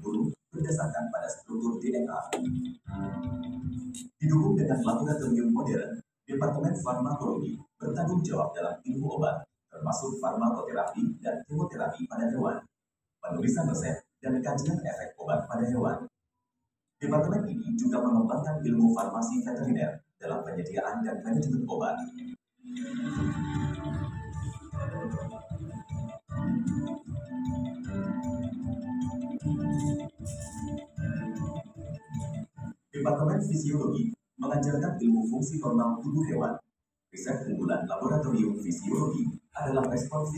burung berdasarkan pada struktur DNA. Didukung dengan laboratorium modern, Departemen Farmakologi bertanggung jawab dalam ilmu obat, termasuk farmakoterapi dan kemoterapi pada hewan, penulisan resep, dan kajian efek obat pada hewan. Departemen ini juga mengembangkan ilmu farmasi veteriner dalam penyediaan dan manajemen obat. Departemen Fisiologi mengajarkan ilmu fungsi normal tubuh hewan. Riset unggulan laboratorium fisiologi adalah respons